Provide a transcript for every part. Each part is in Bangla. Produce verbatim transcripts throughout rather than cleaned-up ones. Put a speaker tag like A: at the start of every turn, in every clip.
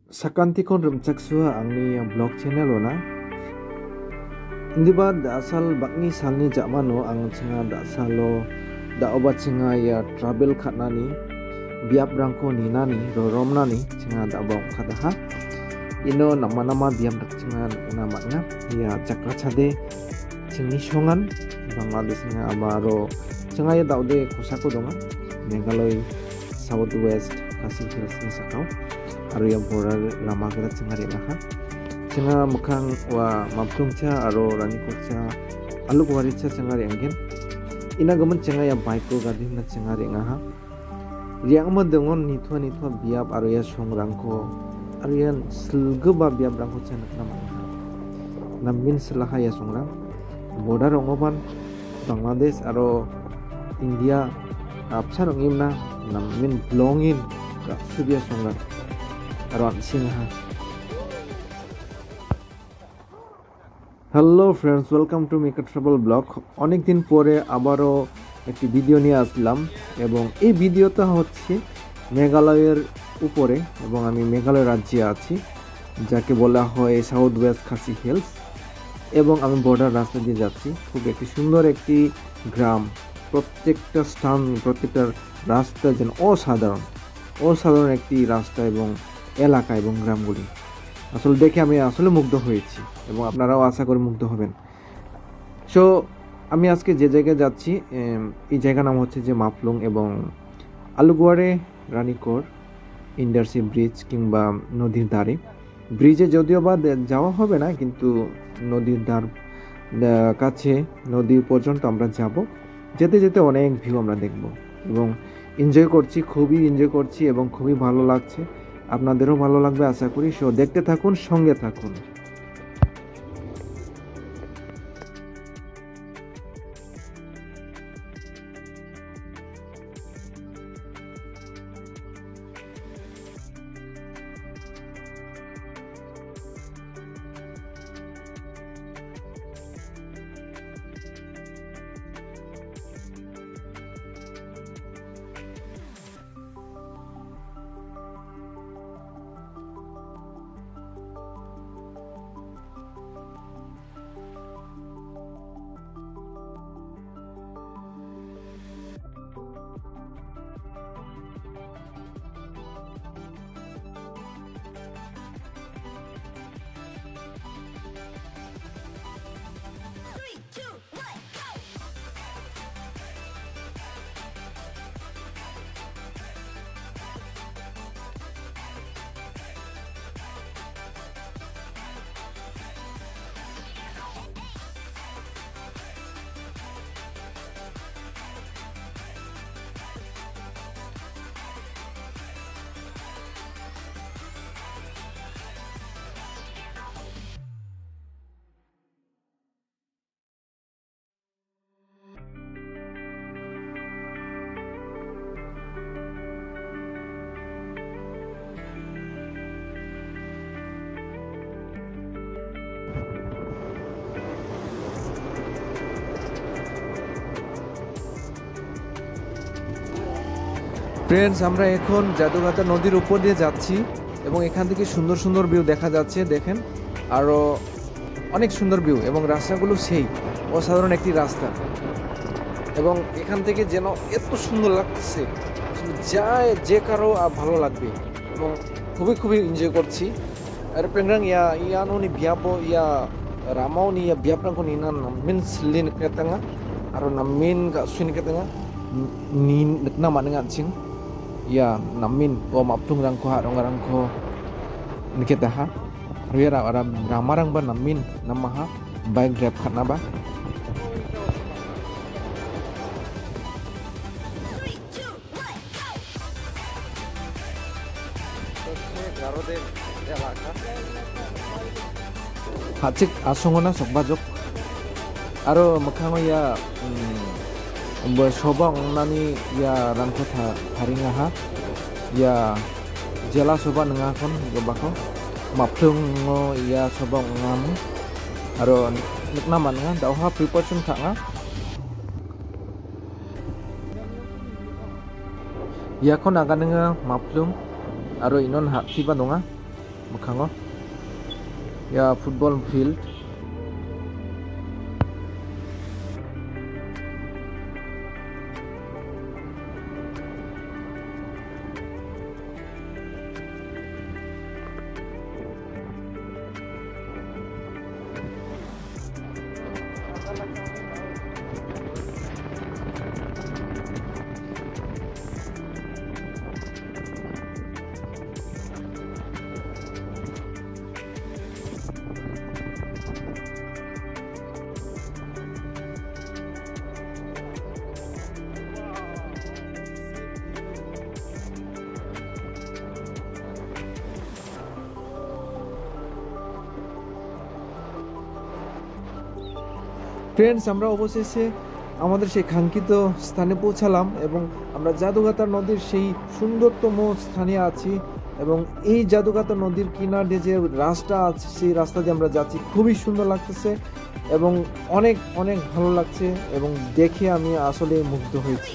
A: Sakantikon rumchaksua angni blog channel ona. Indiba dasal bakni salni jakmano ang chenga dasalo da obat chenga ya travel khatnani biap rangko ninani roromnani chenga da bong khadaha ino nama-nama biap dak chenga namatna ya jakra chade chingni songan Bangladesh nga amaro chenga ya daude kosako donga Meghalaya South West Khasi Hills ni sakau aru yang border lama kira chenga relaha chenga mukang wa maptungcha aro ranikotcha aluk waricha chenga renggen ina gaman chenga ya bike ko gadin na chenga rengaha riang ma dengon nithwa nithwa biap aro ya songrangko aro ya selgeba biap rangko chenga nama namin selaha ya songrang border ongoban Bangladesh aro India apsa rongimna namin blongin ka subia songrang aro sinha. Hello friends, welcome to make travel blog. অনেক দিন পরে আবারও একটি ভিডিও নিয়ে আসলাম এবং এই ভিডিওটা হচ্ছে মেঘালয়ের উপরে এবং আমি মেঘালয় রাজ্যে আছি যাকে বলা হয় সাউথ ওয়েস্ট খাসি হিলস এবং আমি বর্ডার রাস্তা দিয়ে যাচ্ছি। খুব একটি সুন্দর একটি গ্রাম, প্রত্যেকটা স্থান প্রত্যেকটা রাস্তা যেন অসাধারণ অসাধারণ একটি রাস্তা এবং এলাকা এবং গ্রামগুলি আসলে দেখে আমি আসলে মুগ্ধ হয়েছি এবং আপনারাও আশা করি মুগ্ধ হবেন। সো আমি আজকে যে জায়গায় যাচ্ছি এই জায়গার নাম হচ্ছে যে মাফলং এবং আলুগুয়ারে রানীকোর ইন্ডারসি ব্রিজ কিংবা নদীর ধারে। ব্রিজে যদিও বা যাওয়া হবে না, কিন্তু নদীর ধার কাছে নদী পর্যন্ত আমরা যাব। যেতে যেতে অনেক ভিউ আমরা দেখব এবং এনজয় করছি, খুবই এনজয় করছি এবং খুবই ভালো লাগছে। আপনাদেরও ভালো লাগবে আশা করি। সো দেখতে থাকুন, সঙ্গে থাকুন। ফ্রেন্ডস, আমরা এখন জাদুঘাটা নদীর উপর দিয়ে যাচ্ছি এবং এখান থেকে সুন্দর সুন্দর ভিউ দেখা যাচ্ছে। দেখেন, আরও অনেক সুন্দর ভিউ এবং রাস্তাগুলো সেই অসাধারণ একটি রাস্তা এবং এখান থেকে যেন এত সুন্দর লাগছে, যা যে কারো ভালো লাগবে এবং খুবই খুবই এনজয় করছি। আর পেংরাং ইয়া ইয়ানো নি বিয়াবো ইয়া রামাও নি ইয়া বিয়াপ্রাংকো নি না নামিন স্লিন কেতাঙ্গা আর নামিন গা সুin কেতাঙ্গা ni na manenga ching ya namin o maptung rangko ha rongarangko niketa ha riara ara ramarang ba namin namaha bike grab khatna ba hachik asongona sokbajok aro mokhango ya sobang nani ya rangko tharinga ha ya jela soba nenga kon gobako maptung ya sobang ngam aro nikna manga dauha preparation khanga Yakon aga nanga maplum aro inon haktiba donga mokango. Ya, football field. Friends, আমরা অবশেষে আমাদের সেই কাঙ্ক্ষিত স্থানে পৌঁছালাম এবং আমরা জাদুগাতা নদীর সেই সুন্দরতম স্থানে আছি এবং এই জাদুগাতা নদীর কিনারে যে রাস্তা আছে সেই রাস্তা দিয়ে আমরা যাচ্ছি। খুবই সুন্দর লাগতেছে এবং অনেক অনেক ভালো লাগছে এবং দেখে আমি আসলে মুগ্ধ হয়েছি।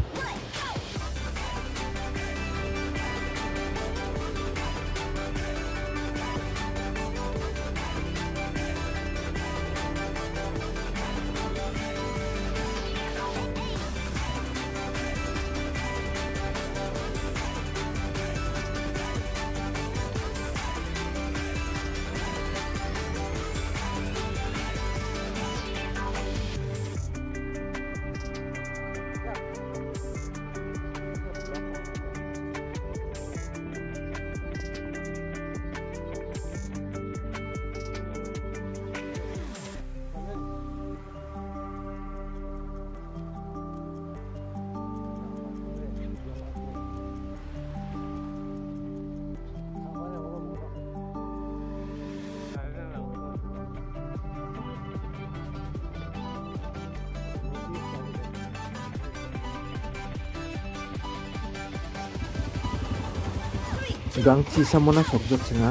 A: Gangchi samona sokjok singa.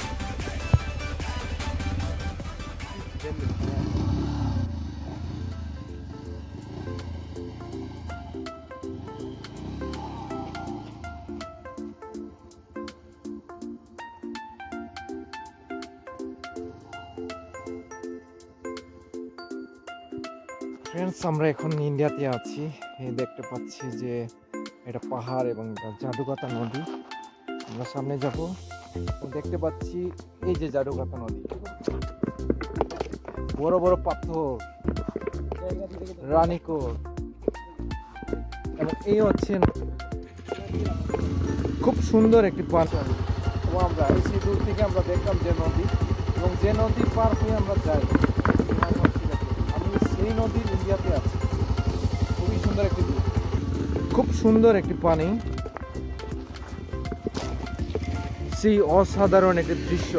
A: Friends, আমরা এখন ইন্ডিয়াতে আছি। দেখতে পাচ্ছি যে এটা পাহাড় এবং জাদুগাতা নদী। আমরা সামনে যাব, দেখতে পাচ্ছি এই যে জাদুগাতা নদী, বড় বড় পাথর, রানীকোট, এবং এই হচ্ছে খুব সুন্দর একটি পার্ক। তো আমরা এই সেই দূর থেকে আমরা দেখলাম যে নদী, এবং যে নদী পার হয়ে আমরা যাই, আমি সেই নদীর ইন্ডিয়াতে আছি। খুবই সুন্দর একটি দূর, খুব সুন্দর একটি পানি, সেই অসাধারণ একটি দৃশ্য,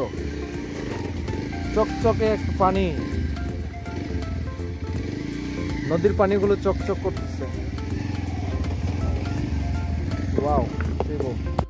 A: চকচকে একটি পানি, নদীর পানিগুলো চকচক করতেছে। ওয়াও, দেখো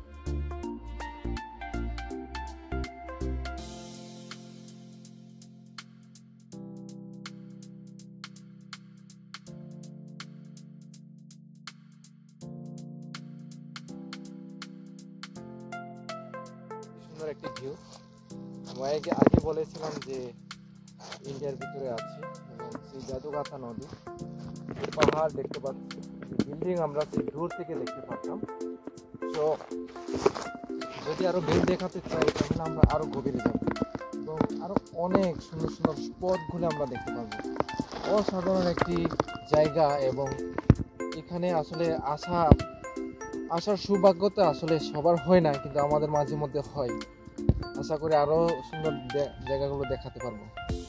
A: সুন্দর একটি ভিউ। আমি আগে বলেছিলাম যে ইন্ডিয়ার ভিতরে আছি এবং সেই জাদুগাতা নদী, পাহাড় দেখতে পাচ্ছি, বিল্ডিং আমরা সেই দূর থেকে দেখতে পাচ্ছিলাম। তো যদি আরো ভিউ দেখাতে চাই তাহলে আমরা আরো গভীরে যাব এবং আরো অনেক সুন্দর সুন্দর স্পটগুলো আমরা দেখতে পাবো। অসাধারণ একটি জায়গা এবং এখানে আসলে আসা আসার সৌভাগ্যতা আসলে সবার হয় না, কিন্তু আমাদের মাঝে মধ্যে হয়। আশা করি আরো সুন্দর জায়গাগুলো দেখাতে পারবো।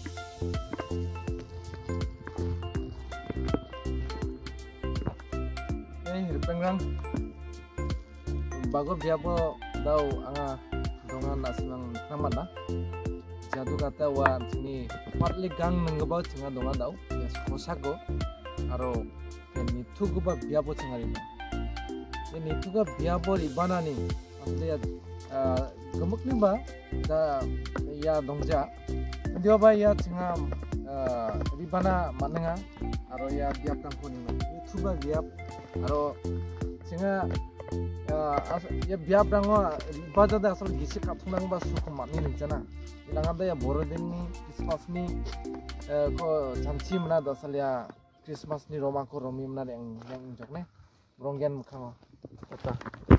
A: এই পেংরাং bago biabo daw anga dongan nasimang naman na jadugata wa sini partly gang nanggabaw singa donga daw yes kosago aro nithuguba biabo singari na ye nithuga biabo ribana ni asle gemukni ba da ya dongja dia ba ya singa ribana manenga aro ya biab tangkoni na nithuga biab aro singa
B: ya biar brango baca dah asal gisi katunang bas suku mani nih cina. Ilang ada ya borodin nih Christmas nih ko janji mana dah asal ya Christmas nih Roma ko Romi mana yang yang injak nih bronggen muka kota.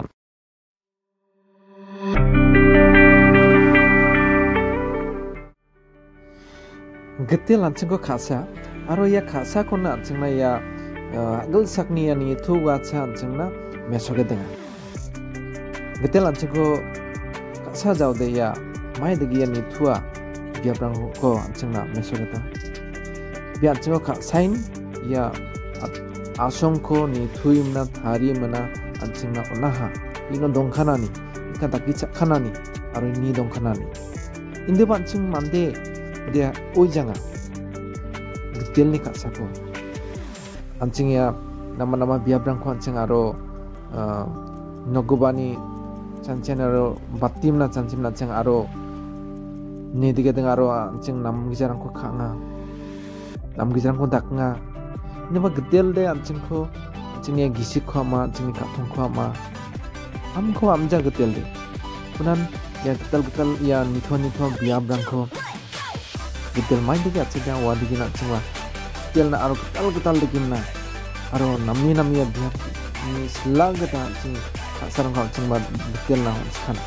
B: Getil lancing ko khasa, aro ya khasa ko na lancing na ya gel sakni ya ni tu gacha lancing na mesoge denga. Getil lancing ko khasa jauh deh ya, mai degi ya ni tua biar berang ko lancing na mesoge ta. Biar lancing ko khasain ya asong ko ni tui mana thari mana lancing na onaha, ino dongkana ni, ikan tak kicak kana ni, aro ini dongkana ni. Inde lancing mande dia oi jangan getil nih kak sako ancing ya nama-nama biar berangku ancing aro nogobani cancen aro batim na cancim na ceng aro nih tiga tengah aro ancing nam gijarang ko kanga nam gijarang ko daknga ini mah getil deh ancing ko ancing ya gisi ko ama ancing katung ko ama am ko amja getil deh punan ya getal-getal ya nithon-nithon biar berangku getil main digi aja jangan wadi gina cuma getil na aro ketal ketal digi na aro nami nami ya biar ini selang kita cing sarang kau cing bad getil na sekarang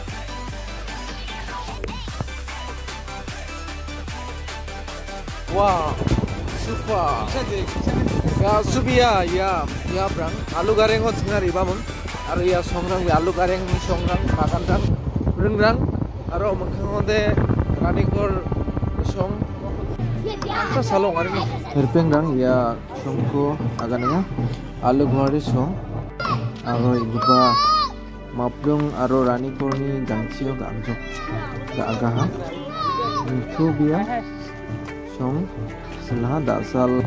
B: wah super ya subia ya ya brang alu gareng hot singar ibamon aro ya songrang alu gareng songrang makan dan rengrang aro mengkangode ranikor song Asa salong ari no. Herpengrang ya songko agannya alu ghari song aro iba maplung aro rani korni jangchio ga anjok ga agaha itu dia song selah dasal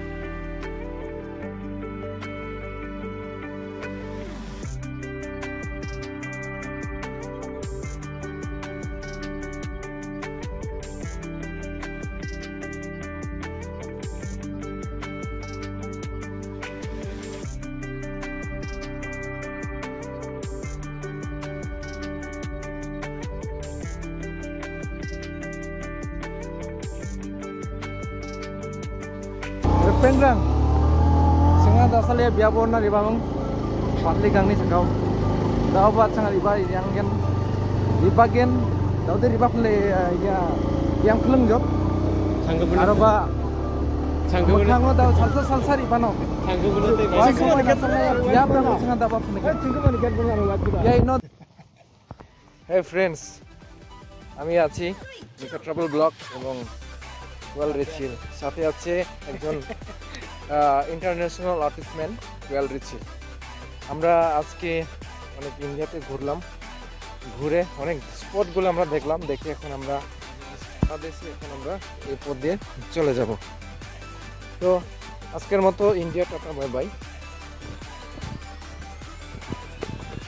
B: Pengrang, singa dasal ya biar borna riba mong, patli gang ni sekau, dah buat sangat riba yang yang riba gen, dah udah riba pun ya yang peleng job, araba, mukhango dah salsa salsa riba no, wah semua dekat sana ya biar berang singa dah apa pun dekat, ya ino. Hey friends, আমি আছি নিকা ট্রাভেল ব্লগ এবং ওয়েল রিচিল সাথে আছে একজন ইন্টারন্যাশনাল আর্টিস্টম্যান ওয়েল রিচিল আমরা আজকে অনেক ইন্ডিয়াতে ঘুরলাম ঘুরে অনেক স্পটগুলো আমরা দেখলাম দেখে এখন আমরা বাংলাদেশে এখন আমরা এই পথ দিয়ে চলে যাব তো আজকের মতো ইন্ডিয়া টাটা বাই বাই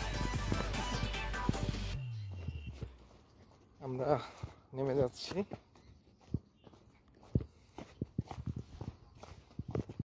B: আমরা নেমে যাচ্ছি